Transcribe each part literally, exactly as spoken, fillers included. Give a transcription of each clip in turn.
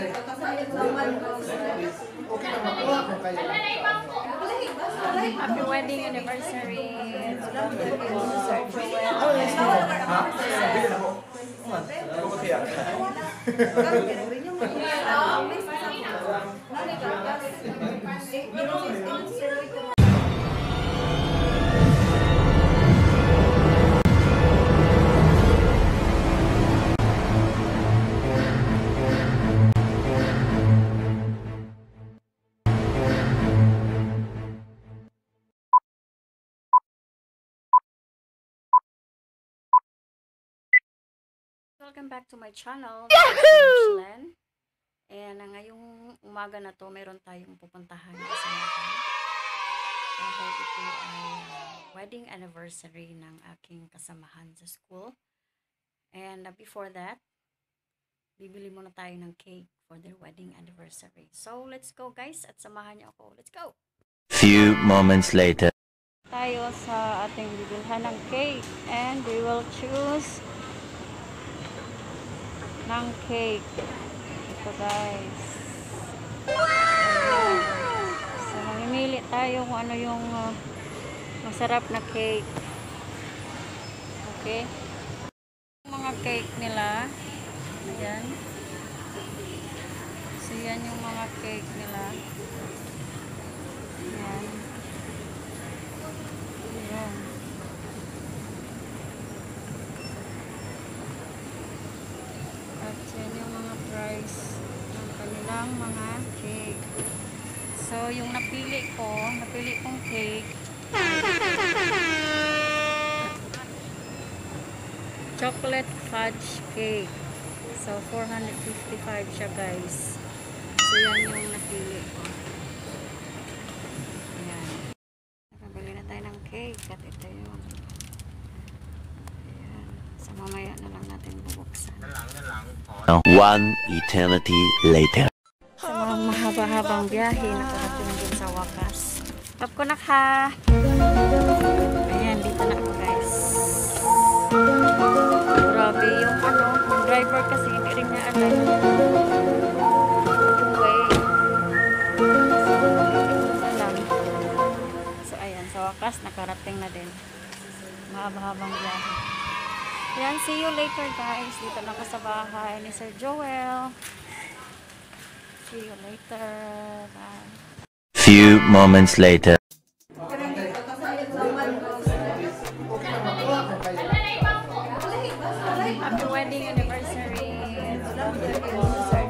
Happy wedding anniversary. Sir Joel. Welcome back to my channel. Yahoo! And uh, ngayong umaga na to, meron tayong pupuntahan sa mga. Dahil ito ay uh, wedding anniversary ng aking kasamahan sa school. And uh, before that, bibili muna tayo ng cake for their wedding anniversary. So, let's go guys at samahan niyo ako. Let's go! Few moments later. Tayo sa ating bibilhan ng cake and we will choose ng cake. Ito guys. Wow! So, mamimili tayo kung ano yung uh, masarap na cake. Okay? Yung mga cake nila. Ayan. So, yan yung mga cake nila. Ayan. Ayan. At yan yung mga price ng kanilang mga cake. So, yung napili ko, napili kong cake, chocolate fudge cake. So, four hundred fifty-five siya guys. So, yan yung napili ko. Ayan. Nakabili na tayo ng cake at ito yung ayan. So, mamaya na lang natin bubuksan. One eternity later. Sa mga mahaba-habang biyahe, nakarating din sa wakas. Stop ko na ka! Ayan, dito na ako guys. Grabe yung ano, yung driver kasi hindi rin niya alam yung way. So, alam. So, ayan, sa wakas, nakarating na din. Mahaba-habang biyahe. Ayan, see you later guys. Dito na ako sa bahay ni Sir Joel. See you later. Bye. Few moments later. Happy wedding anniversary. Sir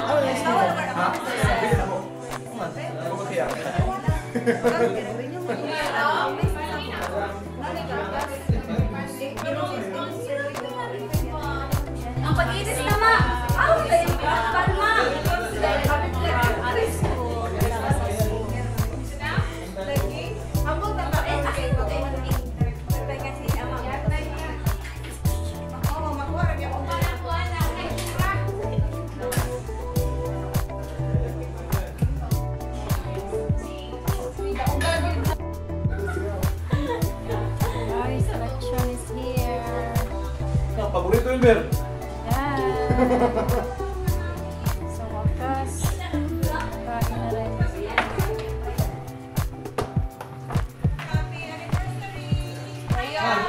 Ang pag-inis tama. Ako tayo palma. Paborito Wilmer. Yan. Sa wakas, kain na rin. Ayan.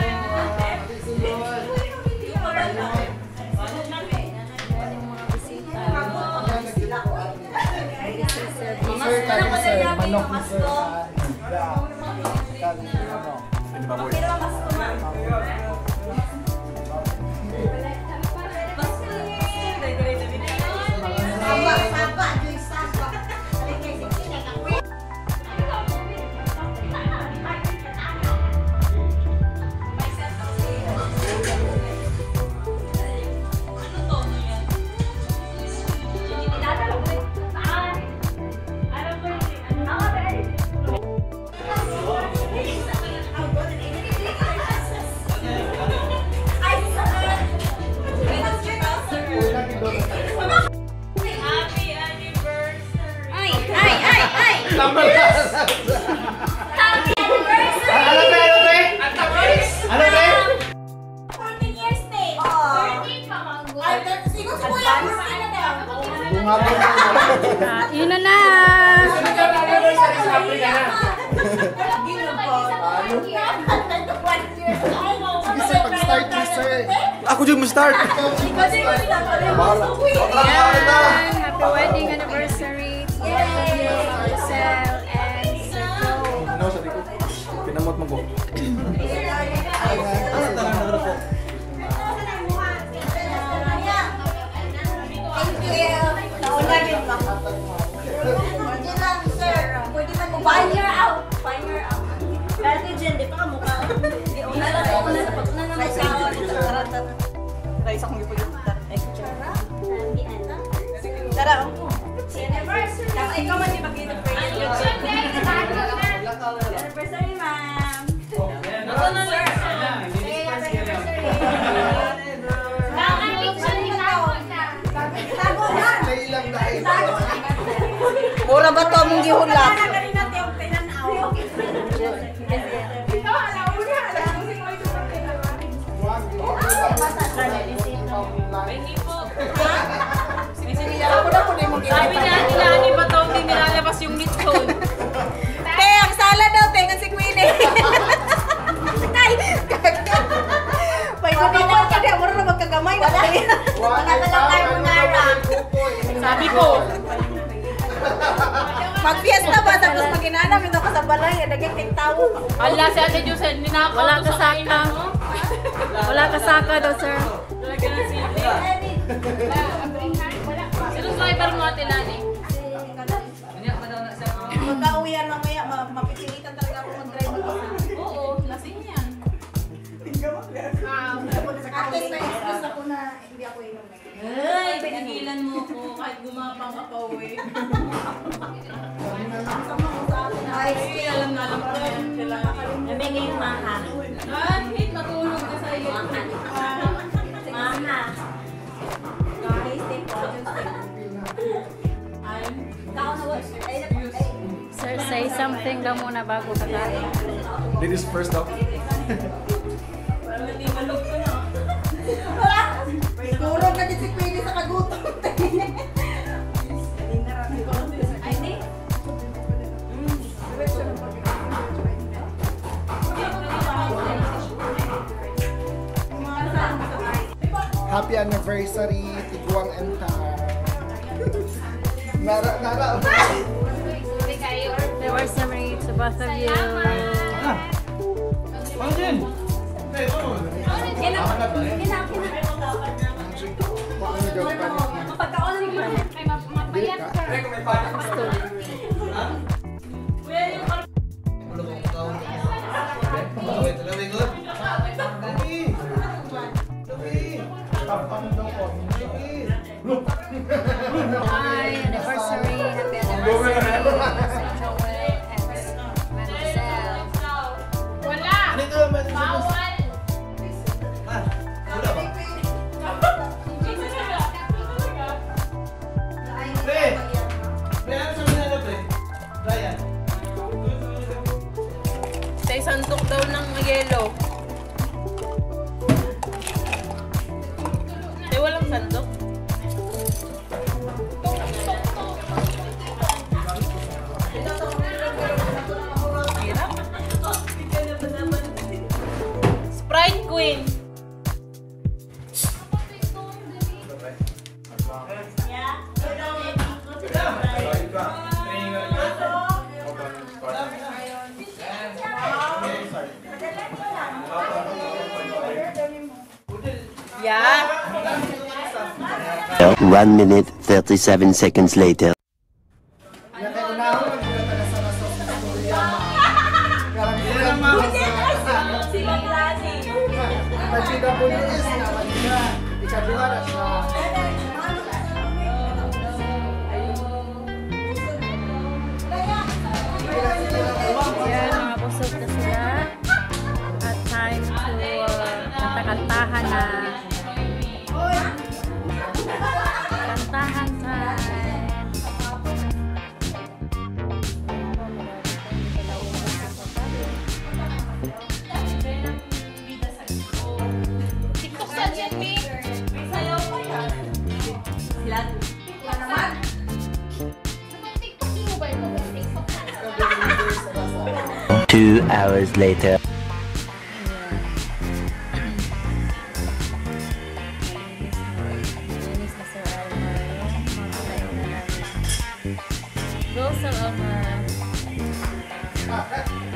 Yan yung mga bisita. This is your Manok ni sir sa Ina na! Sige sir, pag-start niyo sir. Ako dyan mo-start. Yan! Happy wedding anniversary to both of you, Marcel and Sir Joe. Ano sa dito? Pinamot mo ko. Ano talang nagro po? Five year out. Five year out. Dati dyan, di pa ka mukha. Di una na, una na, una na mag-sawa. Guys, akong ipag-iputan. Tara. Tara. Tapos ikaw man di mag-i-praise. Anniversary, ma'am. Ako na sir. Mura ba to mong gihulak? Sabi niya, nilani ba daw hindi nilalabas yung meat zone? Te, ang sala daw, te, nga si Queenie. Ay, pwede ba mo ka di, mura na magkagamay na te. Wala na lang carbonara. Sabi ko, Mag-fiesta ba, tapos mag-inanam, ito ka sa balay, naging kay tao. ala si Ate Jose, ninakaw Wala ko ka sa saka. kainan, no? Wala ka saka daw, sir. Talaga na sili. Sino driver mo, Ate Lani? Magka-uwian mamaya, ma- mapipilitan talaga ako mag-drive mag-isa. Oo, lasing yan. At least may excuse ako na hindi ako inom. Ay, pinigilan mo ko kahit gumapang ka pa uwi. Ay, Ay, alam na alam ko na yan sila. Nabi ngayon, maha. Kahit matulog ka sa iyo. Maha. Guys, stay positive. Ikaw na what? Ay, ay. Sir, say something daw muna bago ka kain. Ladies first daw. Parang natimalog ko na. Turog na din si Queenie sa kagutom. Ay, di. Happy anniversary, Tiguang and Tar. Nara, nara. Anniversary to both of you. Pagkaon mo man. Ay, mapayat ka. Hi, anniversary. Happy anniversary. Sir Joel and Marcel. Bawal! Sa isang tuk daw ng yellow. Eh, walang sandok. Sprite Queen. Yeah. One minute, thirty-seven seconds later. Sila klase. Yan, mga busog na sila. At time to uh, kanta-kantahan na. Kantahan time. TikTok sa Jen B. May sayaw pa yan. Sila. Two hours later. Linis na Sir Elmer. Makatayo na namin. Go, Sir Elmer.